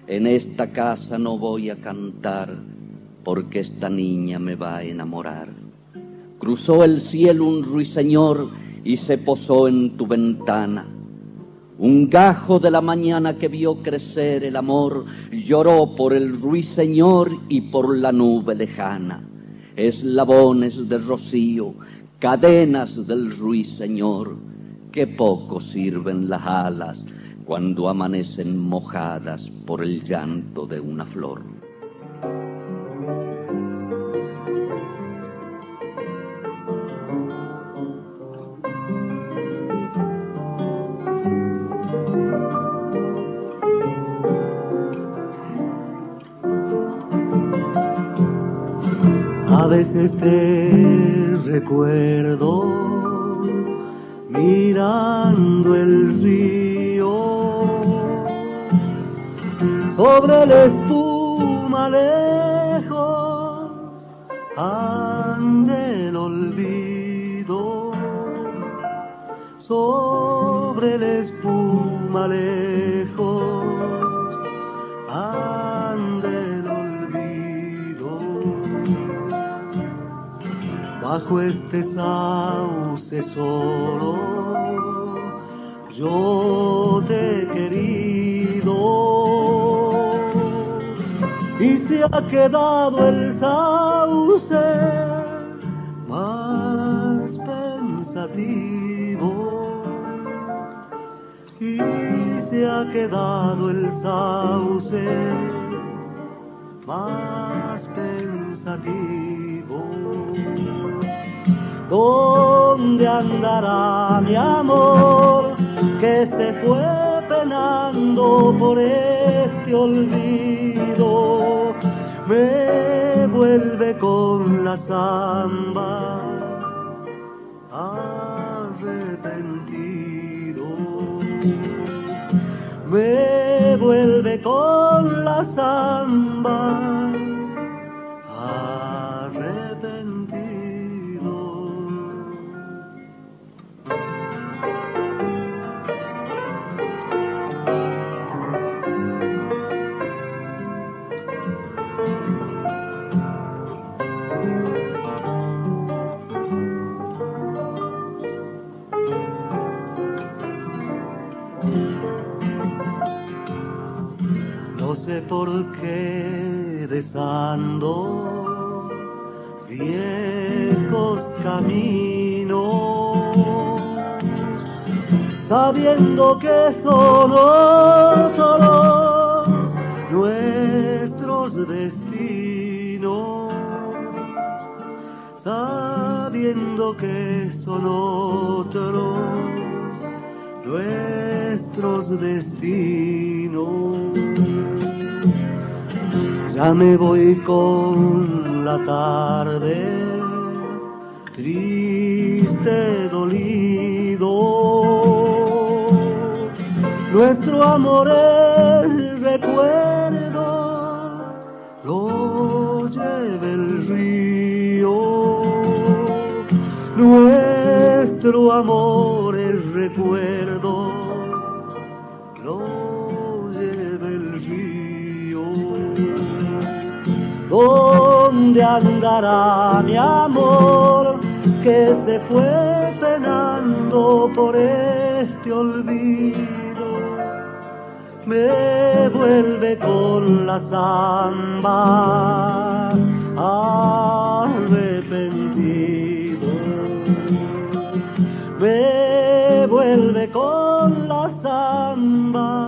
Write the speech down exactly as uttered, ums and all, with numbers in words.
En esta casa no voy a cantar, porque esta niña me va a enamorar. Cruzó el cielo un ruiseñor y se posó en tu ventana. Un gajo de la mañana que vio crecer el amor lloró por el ruiseñor y por la nube lejana. Eslabones de rocío, cadenas del ruiseñor, que poco sirven las alas cuando amanecen mojadas por el llanto de una flor. A veces te recuerdo mirando el río, sobre la espuma lejos ande el olvido, sobre la espuma lejos ande el olvido. Bajo este sauce solo yo te he querido, y se ha quedado el sauce más pensativo, y se ha quedado el sauce más pensativo. ¿Dónde andará mi amor que se fue penando por este olvido? Me vuelve con la samba arrepentido, me vuelve con la samba arrepentido. No sé por qué desando viejos caminos, sabiendo que son otros nuestros destinos, sabiendo que son otros nuestros destinos. Ya me voy con la tarde, triste, dolido. Nuestro amor es recuerdo, lo lleva el río. Nuestro amor es recuerdo, lo lleva el río. ¿Dónde andará mi amor que se fue penando por este olvido? Me vuelve con la samba arrepentido, me vuelve con la samba